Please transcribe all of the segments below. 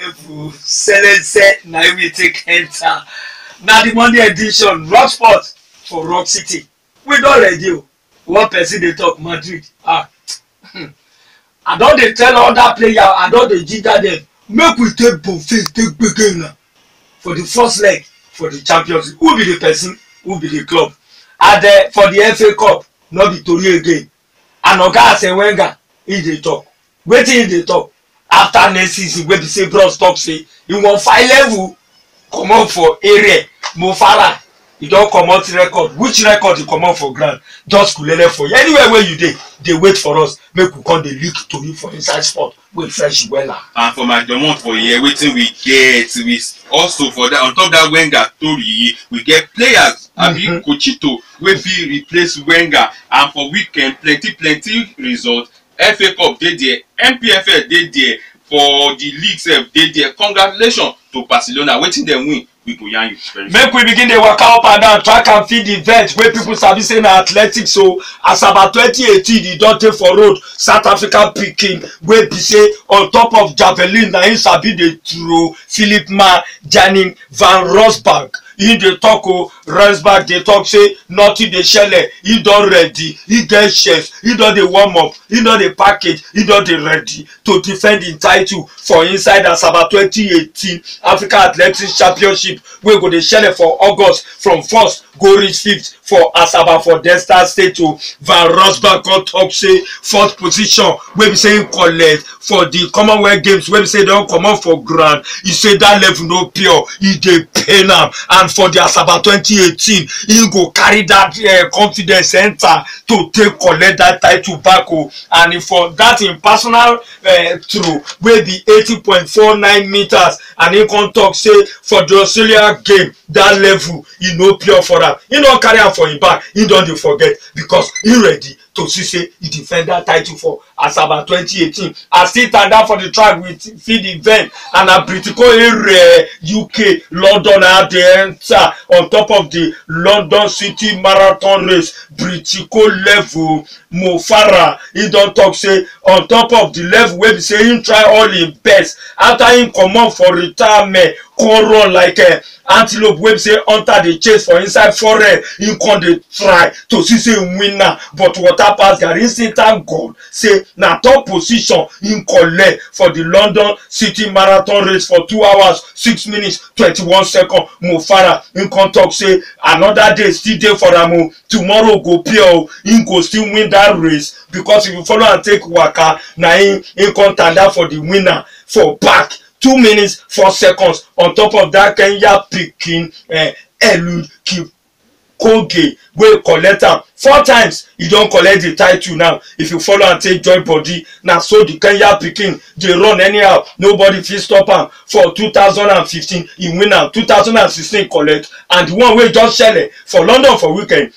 level. Selese na we take enter. Now the Monday edition, Rock Sport for Rock City. We don ready o. One person dey talk Madrid. I don dey tell other players, I don dey ginger them. Make we take Bonface, take Begena for the first leg for the Champions League. Who be the person? Who be the club? And for the FA Cup, no be Tori again. And Oga Arsene Wenger, he dey talk. Wetin he dey talk? After next season, wey be say Bros talk say he wan find level comot for area. Mo Farah, he don comot record. Which record he comot for ground? Just kulele for you. Anywhere where you dey wait for us. Make we come dey leak tori for inside sport. We fresh wella. And for my domot for here, wetin we get, we also for that on top that Wenger tori, we get players. Abi Cochito wey fit replace Wenger, and for weekend plenty result. FA Cup dey there, NPFL dey there, for the league sef dey there. Congratulations to Barcelona. Wetin dem win? We go yarn you. Make we begin dey waka up and down, track and field event wey people sabi say na athletics. So as about 2018 e don take for road. South Africa pikin wey be say on top of javelin na him sabi dey throw. Philip Janning van Rosberg. He dey talk o. Rosberg dey talk say nothing dey shele. He don ready. He get chest. He don dey warm up. He don dey package. He don dey ready to defend the title for inside Asaba 2018 Africa Athletics Championship wey go dey shele for August from 1st go reach 5th for Asaba for Delta State o. Van Rosberg come talk say 4th position wey be say him collect for the Commonwealth Games wey be say don comot for ground. He say that level no pure. He dey pain am, and for the Asaba 2018 he go carry that confidence enter to take collect that title back o. And for that in personal throw wey be 80.49 meters, and he come talk say for the Australia game that level he no pure for am. He no carry am for him back. He don dey forget because he ready to see say he defend that title for Asaba 2018. I still stand down for the track with field event, and a Britico area UK London at the enter on top of the London City Marathon race. Britico level Mo Farah, he don talk say on top of the level wey be say him try all him best after him comot for retirement, come run like antelope wey be say hunter dey chase for inside forest. Him come dey try to see say him win now, but water pass garri. Him say thank God say na top position him collect for the London City Marathon race for 2 hours 6 minutes 21 seconds. Mo Farah, him come talk say another day still dey for am o. Tomorrow go pure o. Him go still win that race, because if you follow and take waka na him come tanda for the winner for back 2 minutes 4 seconds on top of that Kenya pikin Eliud Kipchoge wey collect am 4 times. He don collect the title now. If you follow and take join body, na so the Kenya pikin dey run anyhow. Nobody fit stop am. For 2015 he win am, 2016 collect, and the one wey just shele for London for weekend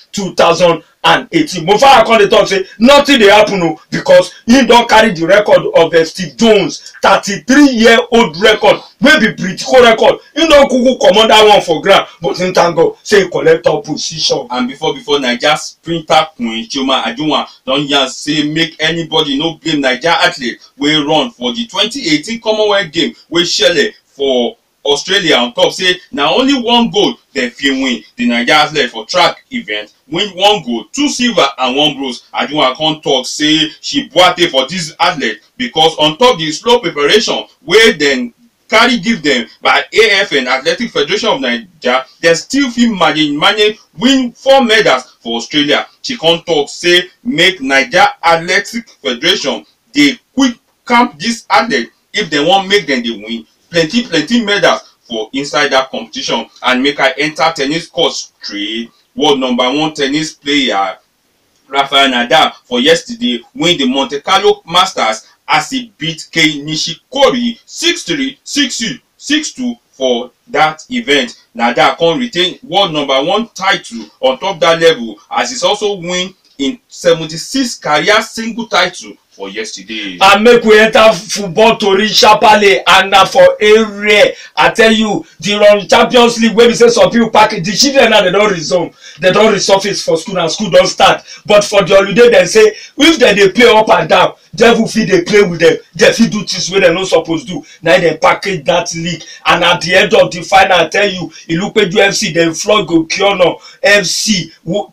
2018. Mo Farah come dey talk say nothing dey happen o, because he don carry the record of Steve Jones 33-year-old record wey be Britico record. He don kuku comot that one for ground, but him thank God say he collect top position. And before Naija sprinter Queen Chioma Ajunwa don yarn say make anybody no blame Naija athlete wey run for the 2018 Commonwealth game wey shele for Australia. On top say na only 1 gold dem fit win. The Naija athlete for track event win 1 gold, 2 silver and 1 bronze. Ajunwa come talk say she boate for this athlete because on top the slow preparation wey dem carry give them by AFN Athletic Federation of Nigeria, dem still fit manage win 4 medals for Australia. She come talk say make Nigeria Athletic Federation dey quick camp this athlete if dem wan make dem dey win plenty medals for inside that competition. And make I enter tennis court straight. World #1 tennis player Rafael Nadal for yesterday win the Monte Carlo Masters as he beat Kei Nishikori 6-3, 6-2, 6-2 for that event. Nadal can retain world #1 title on top that level, as he's also win in 76 career single title for yesterday. And make we enter football tori sharply, and na for area. I tell you, the Champions League wey be say some people pack the children now, they don resume, they don resurface for school and school don start. But for the holiday, dem say if dem dey play up and down, devil fit dey play with them, dem fit do things wey dem no suppose do. Na dem package that league, and at the end of the final, I tell you, Ilupeju FC dem flog Okiono FC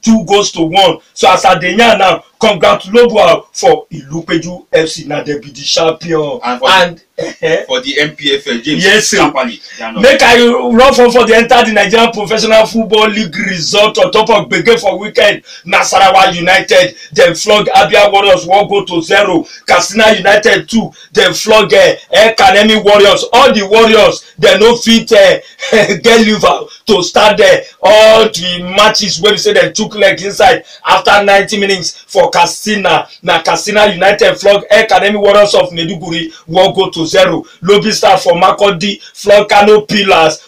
2-1. So as I dey yarn now, congratulations for Ilupeju FC, na dem be the champion. And for the MPFL, James, yes, Kapali, make I run for the enter the Nigerian Professional Football League result on top of gbege for weekend. Nasarawa United dem flog Abia Warriors 1-0. Katsina United 2 dem flog Kanemi Warriors. All the Warriors dem no fit get liver to start all the matches wey be say dem took leg inside after 90 minutes for Katsina. Na Katsina United flog Kanemi Warriors of Maiduguri 1-0. Lobby Star for Makurdi flog Kano Pillars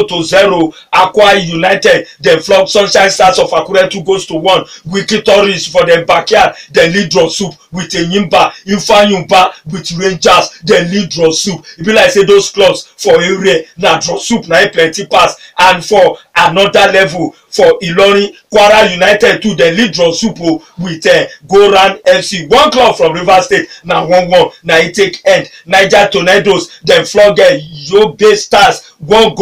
1-0. Akwa United dem flog Sunshine Stars of Akure 2-1. Wiki Tourists for dem backyard dem lead draw soup with Enyimba. Ifeanyimba with Rangers dem lead draw soup. E be like say those clubs for area na draw soup na plenty pass. And for another level, for Ilorin, Kwara United too, dem lead draw soup with Goran FC. One club from Rivers State na 1-1 na e take end. Niger Tornadoes dem flog Yobe Stars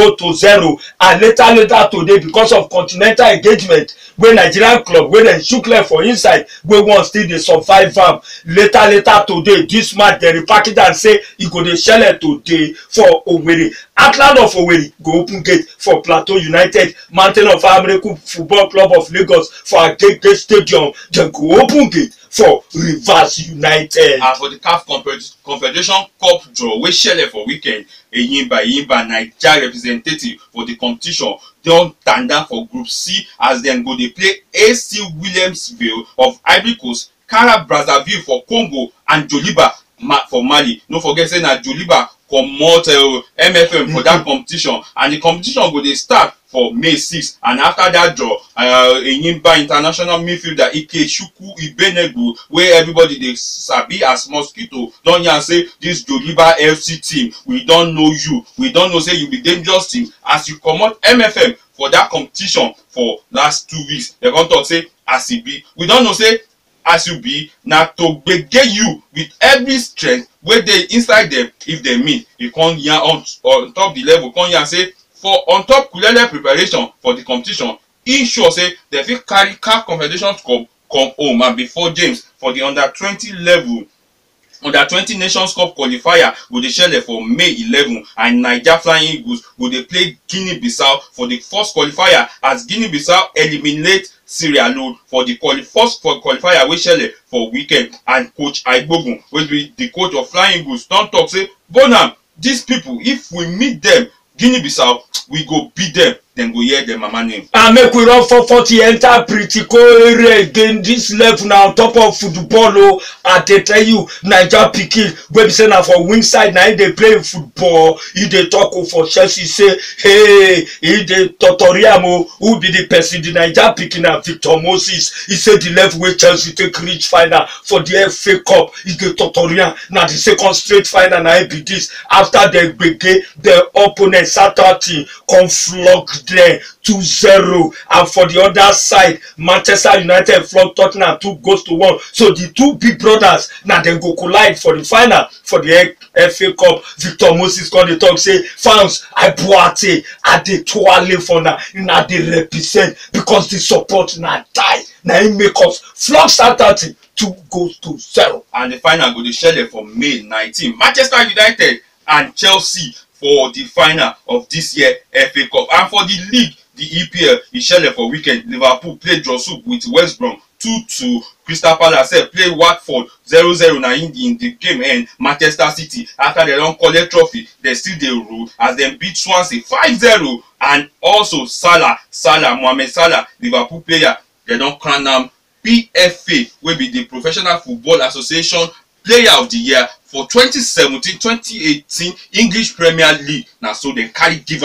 1-0. And later today, because of continental engagement wey Nigerian club wey dem shook leg for inside, wey wan still dey survive am, later today this match dem repackage am say e go dey shele today for Owerri. Atland of Owerri go open gate for Plateau United. Mountain of Amureku Football Club of Lagos for Agege Stadium dem go open gate for Rivers United. And for the CAF Confederation Cup draw wey shele for weekend, Enyimba Naija representative for the competition don tanda for Group C as dem go dey play AC Williamsville of Ivory Coast, Kara Brazzaville for Congo, and Joliba for Mali. No forget say na Joliba comot MFM for that competition, and the competition go dey start for May 6. And after that draw, Enyimba international midfielder Ikechukwu Ibenegbu, wey everybody dey sabi as Mosquito, don yarn say this Joliba FC team, we don know you, we don know say you be dangerous team as you comot MFM for that competition for last 2 weeks. Dem come talk say as e be, we don know say as you be na to gbege you with every strength wey dey inside them. If dem mean, you come yarn on top the level, come yarn say for on top kulele preparation for the competition, e sure say dem fit carry CAF Confederation Cup come home. And before James, for the under-20 level, under-20 Nations Cup qualifier go dey shele for May 11, and Naija Flying Eagles go dey play Guinea-Bissau for the first qualifier as Guinea-Bissau eliminate Sierra Leone for the first qualifier wey shele for weekend. And Coach Aigbogun, wey be the coach of Flying Eagles, don talk say Bonam, these people, if we meet them, Guinea-Bissau, we go beat them, then go hear their mama name. And make we run for 40 enter pretty cool area again. This level now on top of football. I tell you, Naija pikin wey be say na for wing side na they play football. He dey talk for Chelsea say, hey, he dey tutorial who be the person. The Naija pikin na Victor Moses. He said the level where Chelsea take reach final for the FA Cup. He dey tutorial. Now the second straight final na be this. After they gbege the opponent Saturday come flog there 2-0. And for the other side, Manchester United flog Tottenham 2-1. So the two big brothers now they go collide for the final for the FA Cup. Victor Moses come dey talk say fans I boate at the toile for now they represent because the support na die na it make us flog Saturday 2-0. And the final go dey shele for May 19. Manchester United and Chelsea for the final of this year FA Cup. And for the league, the EPL, e shele for weekend. Liverpool play draw soup with West Brom 2-2. Crystal Palace play Watford 0-0 na in the game end. Manchester City, after they don collect trophy, they still dey rule as dem beat Swansea 5-0. And also Mohamed Salah, Liverpool player, they don crown am PFA, wey be the Professional Football Association Player of the Year for 2017-2018 English Premier League. Now so they carry give am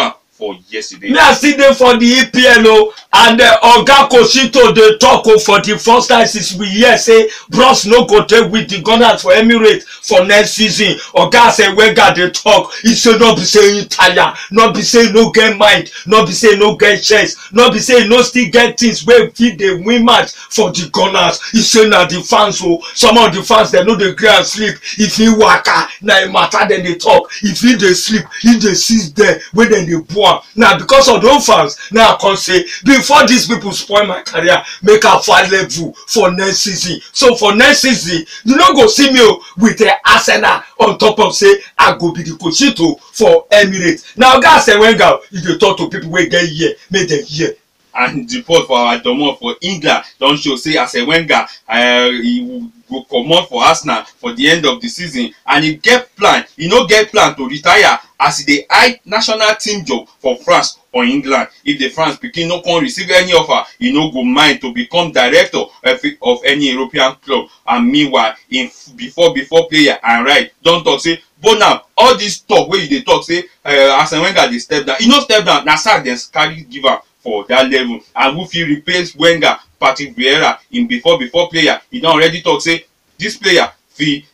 for yesterday. Me I still dey for the EPL o, and Oga Kosito dey talk o for the first time since we hear say Bros no go take with the Gunners for Emirates for next season. Oga Wenger dey talk, he say no be say he tire, no be say he no get mind, no be say he no get chest, no be say he no still get things wey fit dey win match for the Gunners. He say na the fans o, some of the fans dem no dey gree am sleep. If he waka na im matter dem dey talk, if he dey sleep he dey sit there wey dem dey boo am. Na because of those fans now I come say before these people spoil my career, make I find level for next season. So for next season you no go see me with the Arsenal on top of say I go be the Kosito for Emirates. Now Oga Wenger, you dey talk to people wey get ear, make dem hear. And the report for our domot for England don show say Wenger he go comot for Arsenal for the end of the season, and he no get plan to retire as he dey eye national team job for France or England. If the France pikin no come receive any offer, he no go mind to become director of any European club. And meanwhile, before player and right don talk say, but now all this talk wey you dey talk say Wenger dey step down, he no step down, na sack dem carry give am for that level. And who fit replace Wenger? Patrick Vieira, in before player, he don already talk say this player fit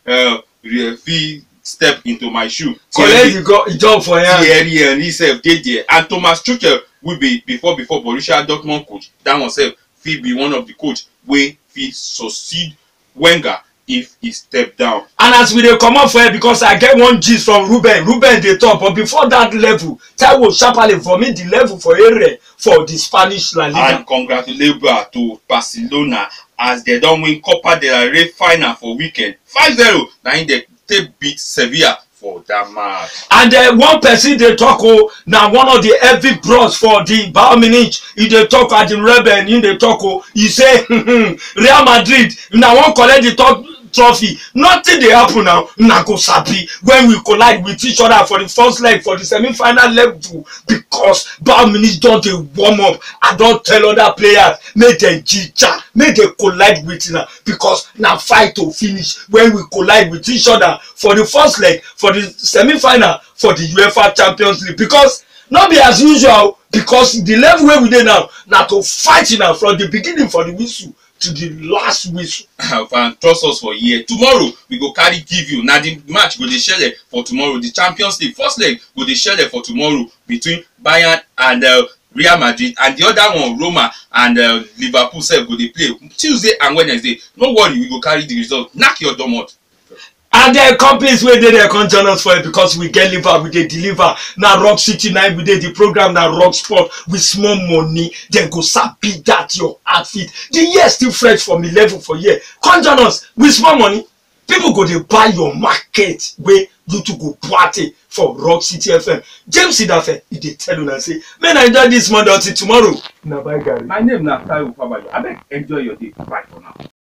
step into my shoe. Collect the job for him. Thierry Henry sef dey there, and Thomas Tuchel will be before Borussia Dortmund coach. That one sef fit be one of the coach wey fit succeed Wenger if he step down. And as we dey comot for here, because I get one gist from Ruben dey talk, but before that level, Taiwo sharparly for me the level for area for the Spanish La Liga. And congratulations to Barcelona as they don win Copa del Rey final for weekend 5-0. na im dey take beat Sevilla for that match. And one person dey talk na one of the heavy bros for the Bayern Munich. He dey talk at the Rebel, he dey talk he say Real Madrid na wan collect the top trophy. Nothing dey happen now, na go sabi when we collide with each other for the first leg for the semi-final level, because Bayern Munich don dey warm up. I don tell other players make dem ginger, make dem collide with una, because na fight to finish when we collide with each other for the first leg for the semi-final for the UEFA Champions League. Because not be as usual, because the level wey we dey now na to fight now from the beginning for the whistle to the last whistle. And trust us for here. Tomorrow we go carry give you. Now the match go dey shele for tomorrow. The Champions League first leg go dey shele for tomorrow between Bayern and Real Madrid, and the other one Roma and Liverpool sef go dey play Tuesday and Wednesday. No worry, we go carry the result. Knack your domot. And the companies wey dey there come join us for it, because we get liver, we dey deliver. Now Rock City 9 we dey the program, na Rock Sport with small money. Then go sabi that your outfit. The year still fresh for me level for year. Come join us with small money. People go dey buy your market wey you to go party for Rock City FM. James Idafe, he dey tell una say, may I enjoy this Monday until tomorrow. Na bye guys. My name na Taiwo Fabayo. Abeg enjoy your day. Bye for now.